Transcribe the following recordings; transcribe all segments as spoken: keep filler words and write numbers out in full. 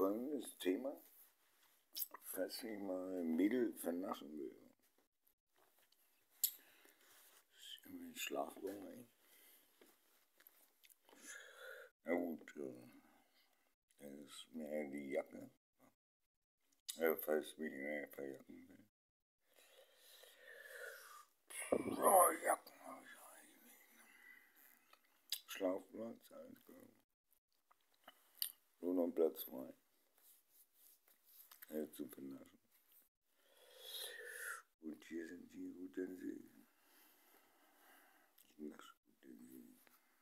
folgendes Thema, falls ich mal ein Mädel vernaschen will. Ich Schlafung, ey. Na gut, äh, das ist mehr die Jacke. Ja, falls mich mehr verjacken will. Oh, Jacken habe ich eigentlich. Schlafplatz, alles klar. Nur noch Platz frei. Ja, zu vernaschen. Und hier sind die Utensilien. Ich nasche Utensilien.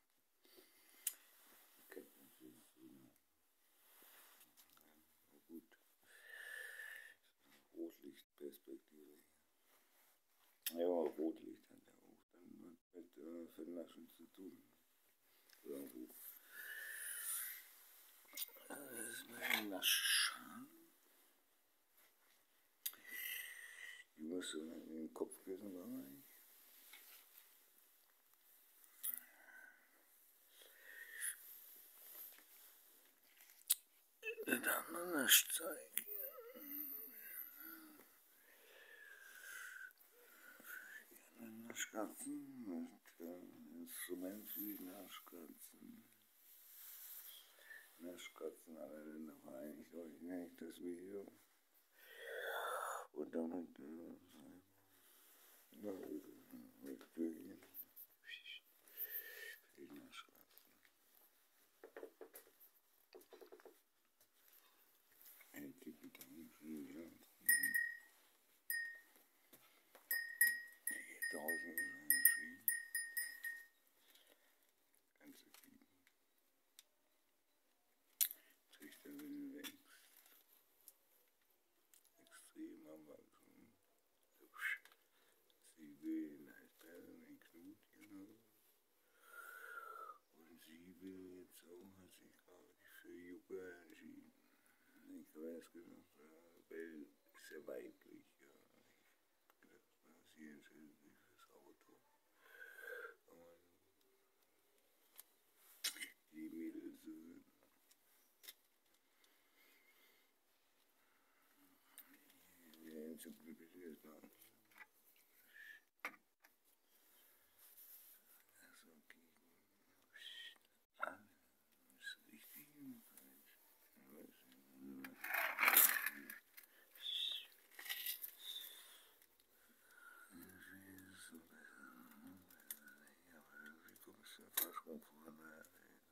Kennt natürlich jeder. Ja, gut. Rotlichtperspektive. Ja, Rotlicht hat ja auch dann mit äh, Vernaschen zu tun. Irgendwo. Das ist mein Naschscham. Die musst du in den Kopfkissenbereich. Dann ein Naschzeug. Naschkatzen mit äh, Instrument wie Naschkatzen. Naschkatzen alle Länder vereinigt euch nicht das Video. Und damit äh, ja, mit Bögen. Für die Naschkatzen. Ein Tipp dann für die Hand. Hier draußen ist ein Ski. Ganze Kieben. Trichterwinde wächst. Extrem am Wachsen. Sie will als Perlen ein Knut, genau. Und sie will jetzt auch, hat sich gerade für Yoga entschieden. Ich habe erst gedacht, äh, weil ist ja weiblich, ja. Ich habe gedacht, na, sie entscheidet sich fürs Auto. Aber die Mädels sind äh, zu glücklich nach. Also, okay. Alles ist richtig und falsch. Ich weiß nicht. Fast rum vorne.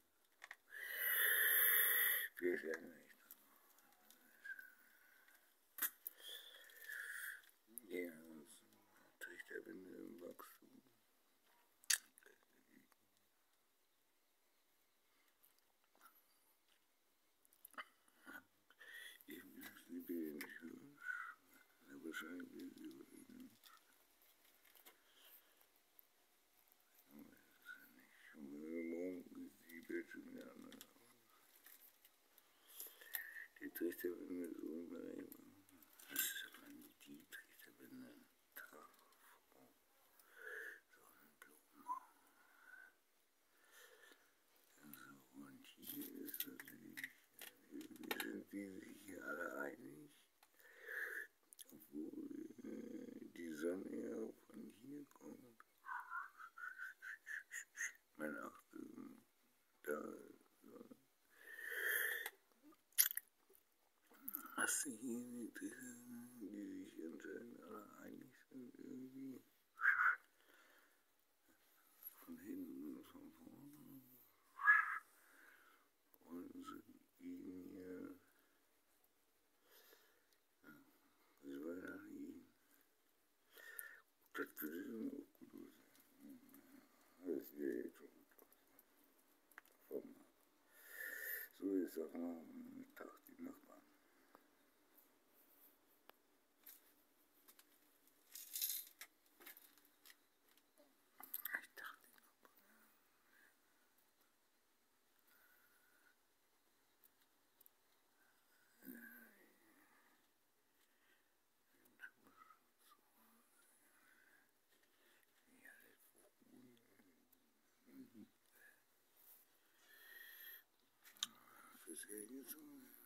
Wir werden nicht. Ja, Trichterwinde im Wachstum. Eben ist die Bild nicht hübsch. Ja, wahrscheinlich will sie überlegen. Morgen ist die Bild schon wieder anders. Die Trichterwinde ist unberechenbar. Das ist aber nicht die Trichterwinde. Sonnenblume. Also, und hier ist natürlich, wir sind die sich hier alle einig, obwohl äh, die Sonne ja von hier kommt. Mein Achtel, da hast du hier die, die sich anscheinend alle einig sind irgendwie. Von hinten und von vorne. Und sind gegen hier. Ja, wie soll das gehen? Das könnte dann auch gut aussehen. Das wäre jetzt schon gut aus. So ist das mal am Tag die Nachbarn. Ich dachte, fürs Geld jetzt